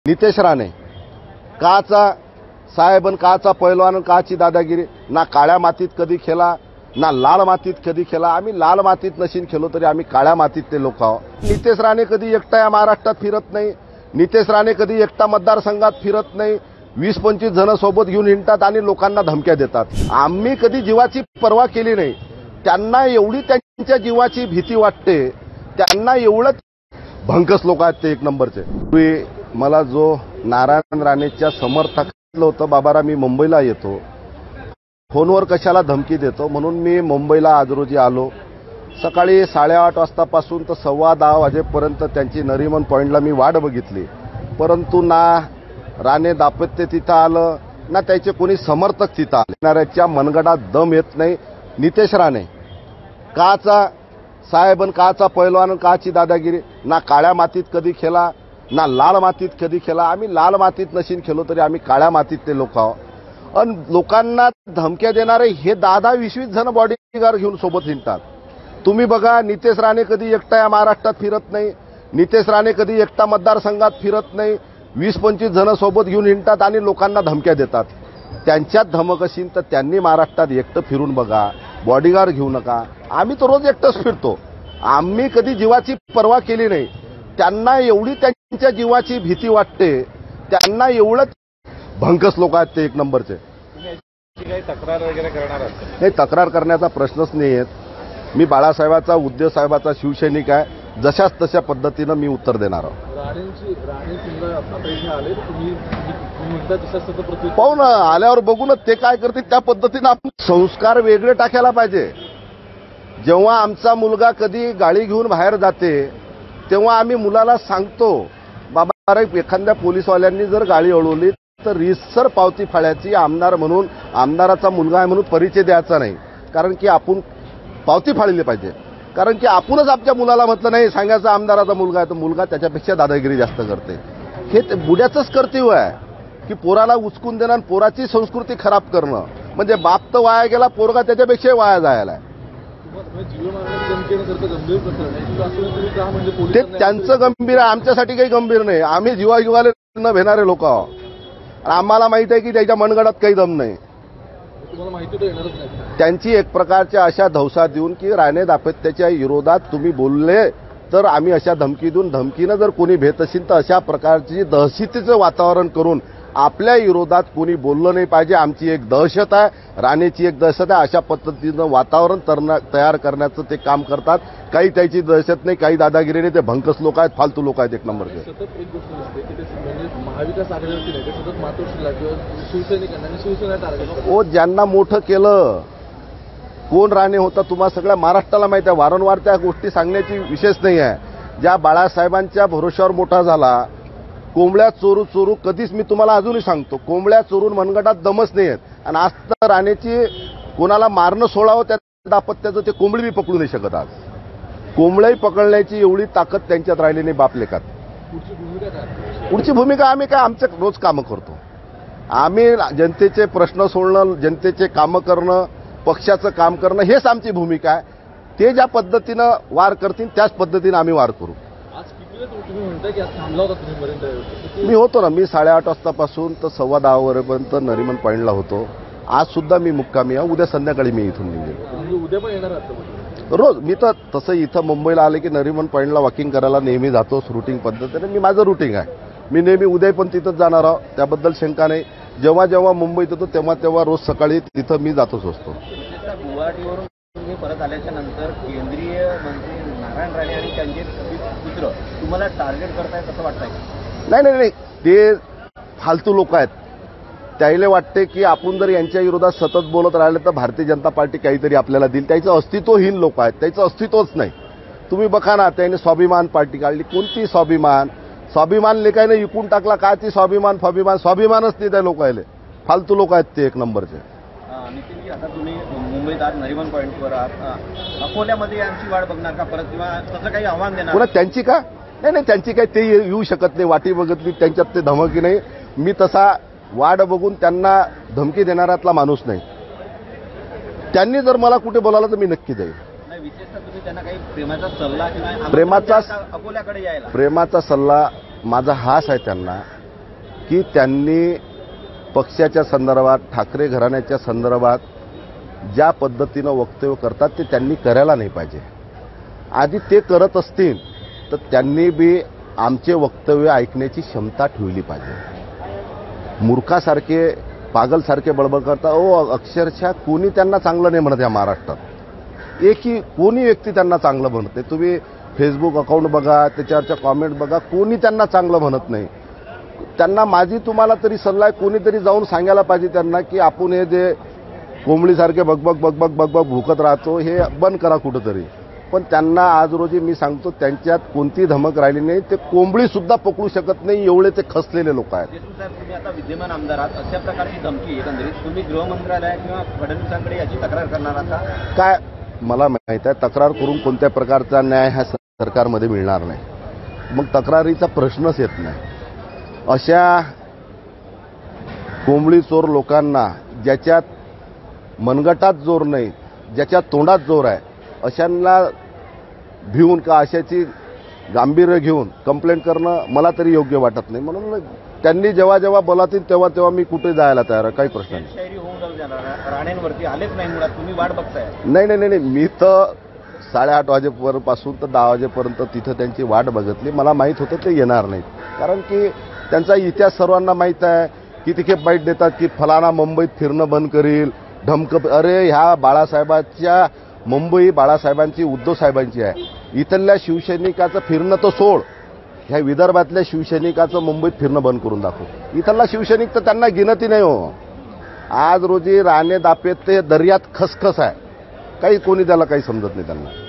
नितेश राणे काचा साहेबन काचा पैलवान काची दादागिरी ना काळ्या मातीत कधी खेळा ना लाल मातीत कधी खेळा। आम्ही लाल मातीत नशीन खेळलो तरी आम्ही काळ्या मातीतले लोक आहोत। नितेश राणे कधी एकटा या महाराष्ट्रात फिरत नाही। नितेश राणे कधी एकटा मतदारसंघात फिरत नाही। 20-25 जण सोबत घेऊन हिंडतात आणि लोकांना धमक्या देतात। आम्ही कधी जीवाची पर्वा केली नाही। त्यांना एवढी त्यांच्या जीवाची भीती वाटते, त्यांना एवढं भंकस लोक आहेत ते एक नंबरचे। मला जो नारायण राणेच्या समर्थकातलं होतं, बाबारा मी मुंबईला येतो, फोनवर कशाला धमकी देतो म्हणून मी मुंबईला आज रोजी आलो। सकाळी 8:30 वाजतापासून तर 10:15 वाजेपर्यंत त्यांची नरीमन पॉईंटला मी वाट बघितली, परंतु ना राणे दाम्पत्य तिथं आलं ना त्याचे कोणी समर्थक तिथं आले। येणाऱ्याच्या मनगडात दम येत नाही। नितेश राणे काचा साहेबन काचा पैलवान काची दादागिरी ना काळ्या मातीत कधी खेळा ना लाल मातीत कधी खेळा। आम्ही लाल मातीत नशीन खेळलो तरी आम्ही काळ्या मातीतले लोक आहोत। आणि लोकांना धमक्या देणारे हे 10-20 जण बॉडीगार्ड घेऊन सोबत हिंडतात। तुम्ही बघा, नितेश राणे कधी एकटा या महाराष्ट्रात फिरत नाही। नितेश राणे कधी एकटा मतदारसंघात फिरत नाही। 20-25 जण सोबत घेऊन हिंडतात आणि लोकांना धमक्या देतात। त्यांच्यात धमक असेल तर त्यांनी महाराष्ट्रात एकटं फिरून बघा, बॉडीगार्ड घेऊ नका। आम्ही तर रोज एकटंच फिरतो। आम्ही कधी जीवाची पर्वा केली नाही। त्यांना एवढी त्यांच्या जीवाची भीती वाटते, त्यांना एवढं भंकस लोक आहेत ते एक नंबरचे। काही तक्रार वगैरे करणार आहात? नाही, तक्रार करण्याचा प्रश्नच नाही आहे। मी बाळासाहेबाचा, उद्धव साहेबाचा शिवसैनिक आहे। जशाच तशा पद्धतीनं मी उत्तर देणार आहोत। पाहू ना, आल्यावर बघू ना ते काय करतील त्या पद्धतीनं आपण संस्कार वेगळे टाकायला पाहिजे। जेव्हा आमचा मुलगा कधी गाडी घेऊन बाहेर जाते तेव्हा आम्ही मुलाला सांगतो, बाबा अरे एखाद्या पोलीसवाल्यांनी जर गाडी अडवली तर रीतसर पावती फाळायची। आमदार म्हणून, आमदाराचा मुलगा आहे म्हणून परिचय द्यायचा नाही, कारण की आपण पावती फाळली पाहिजे। कारण की आपणच आपल्या मुलाला म्हटलं नाही सांगायचं आमदाराचा मुलगा आहे, तर मुलगा त्याच्यापेक्षा दादागिरी जास्त करते। हे बुड्याचंच कर्तव्य आहे की पोराला उचकून देणं आणि पोराची संस्कृती खराब करणं। म्हणजे बाप तर वाया गेला, पोरगा त्याच्यापेक्षा वाया जायला आहे। ते त्यांचं गंभीर आहे, आमच्यासाठी काही गंभीर नाही। आम्ही जीवाजीवाला न भेणारे लोक आहोत। आम्हाला माहित आहे की त्याच्या मनगडात काही दम नाही। त्यांची एक प्रकारच्या अशा धवसा देऊन की राणे दाम्पत्याच्या विरोधात तुम्ही बोलले तर आम्ही अशा धमकी देऊन, धमकीनं जर कोणी भेट असेल तर अशा प्रकारची दहशतीचं वातावरण करून आपल्या विरोधात कोणी बोललं नाही पाहिजे। आमची एक दहशत आहे, राणेची एक दहशत आहे। अशा पद्धतीनं वातावरण तयार करण्याचं ते काम करतात। काही त्याची दहशत नाही, काही दादागिरी नाही। ते भंकस लोक आहेत, फालतू लोक आहेत एक नंबरचे। ज्यांना मोठं केलं कोण राणे होता तुम्हाला सगळ्या महाराष्ट्राला माहिती आहे। वारंवार त्या गोष्टी सांगण्याची विशेष नाही आहे। ज्या बाळासाहेबांच्या भरोश्यावर मोठा झाला, कोंबड्या चोरू चोरू कधीच, मी तुम्हाला अजूनही सांगतो, कोंबड्या चोरून मनगटात दमच नाही आहेत। आणि आज तर राणेची कोणाला मारणं सोडावं त्या दाम्पत्याचं ते कोंबडी बी पकडू नाही शकत। आज कोंबड्याही पकडण्याची एवढी ताकद त्यांच्यात राहिली नाही बाप लेखात। पुढची भूमिका आम्ही काय आमचं रोज कामं करतो। आम्ही जनतेचे प्रश्न सोडणं, जनतेचे कामं करणं, पक्षाचं काम करणं हेच आमची भूमिका आहे। ते ज्या पद्धतीनं वार करतील त्याच पद्धतीनं आम्ही वार करू। मी होतो ना, मी 8:30 वाजतापासून तर 10:15 वाजेपर्यंत नरीमन पॉईंटला होतो। आज सुद्धा मी मुक्कामी आहे। उद्या संध्याकाळी मी इथून निघेल। उद्या पण येणार आहात? रोज मी तर तसं इथं मुंबईला आले की नरीमन पॉईंटला वॉकिंग करायला नेहमी जातोच रुटीन पद्धतीने। मी माझं रुटीन आहे, मी नेहमी उद्या पण तिथंच जाणार आहोत, त्याबद्दल शंका नाही। जेव्हा जेव्हा मुंबईत येतो तेव्हा रोज सकाळी तिथं मी जातच असतो। गुवाहाटीवरून तुम्ही परत आल्याच्या नंतर केंद्रीय मंत्री नारायण राणे आणि त्यांचे पुत्र तुम्हाला टार्गेट करतायत असं वाटतंय? नाही, ते फालतू लोक आहेत। त्याला वाटते की आपण जर यांच्या विरोधात सतत बोलत राहिले तर भारतीय जनता पार्टी काहीतरी आपल्याला देईल। त्याचं अस्तित्वहीन लोक आहेत, त्याचं अस्तित्वच नाही। तुम्ही बघा ना, त्याने स्वाभिमान पार्टी काढली। कोणती स्वाभिमान लेखाने विकून टाकला। काय ती स्वाभिमानच नाही त्या लोकायले। फालतू लोक आहेत ते एक नंबरचे। नितीनजी, आता तुम्ही मुंबईत आज नरीमन पॉईंटवर आहात, अकोल्यामध्ये यांची वाट बघणार का परत, किंवा तसं काही आव्हान देणार? पुन्हा त्यांची का? नाही, त्यांची काही ते येऊ शकत नाही। वाटी बघत नाही, त्यांच्यात ते धमकी नाही। मी तसा वाट बघून त्यांना धमकी देणाऱ्यातला माणूस नाही। त्यांनी जर मला कुठे बोलावलं तर मी नक्की जाईल। विशेषतः तुम्ही त्यांना काही प्रेमाचा सल्ला किंवा प्रेमाचा अकोल्याकडे यायला? प्रेमाचा सल्ला माझा हाच आहे त्यांना की त्यांनी पक्षाच्या संदर्भात, ठाकरे घराण्याच्या संदर्भात ज्या पद्धतीनं वक्तव्य करतात ते त्यांनी करायला नाही पाहिजे. आधी ते करत असतील तर त्यांनी बी आमचे वक्तव्य ऐकण्याची क्षमता ठेवली पाहिजे. मूर्खासारखे, पागलसारखे बडबड करता. अक्षरशः कोणी त्यांना चांगलं नाही म्हणत या महाराष्ट्रात. एकही कोणी व्यक्ती त्यांना चांगलं म्हणत नाही. तुम्ही फेसबुक अकाउंट बघा, त्याच्यावरच्या कॉमेंट बघा, कोणी त्यांना चांगलं म्हणत नाही. त्यांना माझी तुम्हाला तरी सल्ला आहे, कोणीतरी जाऊन सांगायला पाहिजे त्यांना की आपण हे जे कोंबडीसारखे बगबग बगबग बगबग भुकत राहतो हे बंद करा कुठंतरी. पण त्यांना आज रोजी मी सांगतो त्यांच्यात कोणती धमक राहिली नाही. ते कोंबडी सुद्धा पकडू शकत नाही एवढे ते खसलेले लोक आहेत. देशमुख साहेब, तुम्ही आता विद्यमान आमदार आहात, अशा प्रकारची धमकी एकंदरीत तुम्ही गृहमंत्रालय किंवा फडणवीसांकडे याची तक्रार करणार आहात? काय मला माहित आहे, तक्रार करून कोणत्या प्रकारचा न्याय ह्या सरकारमध्ये मिळणार नाही. मग तक्रारीचा प्रश्नच येत नाही. अशा कोंबडी चोर लोकांना, ज्याच्यात मनगटात जोर नाही, ज्याच्या तोंडात जोर आहे, अशांना भिवून का अशाची गांभीर्य घेऊन कंप्लेंट करणं मला तरी योग्य वाटत नाही. म्हणून त्यांनी जेव्हा जेव्हा बोलातील तेव्हा तेव्हा मी कुठे जायला तयार आहे, काही प्रश्न नाही. शायरी होऊन जाऊ देणार, राणेंवरती आलेच नाही मुळात, तुम्ही वाट बघताय. नाही नाही नाही, मी तर 8:30 वाजेपासून तर 10 वाजेपर्यंत तिथं त्यांची वाट बघितली. मला माहीत होतं ते येणार नाहीत, कारण की त्यांचा इतिहास सर्वांना माहीत आहे. किती खेप बाईट देतात की फलाना मुंबईत फिरणं बंद करील, धमक. अरे ह्या बाळासाहेबांच्या मुंबई बाळासाहेबांची, उद्धव साहेबांची आहे. इथल्या शिवसैनिकाचं फिरणं तर सोड, ह्या विदर्भातल्या शिवसैनिकाचं मुंबईत फिरणं बंद करून दाखव. इथला शिवसैनिक तर त्यांना गिनती नाही हो. आज रोजी राणे दापेत ते दर्यात खसखस आहे, काही कोणी त्याला काही समजत नाही त्यांना.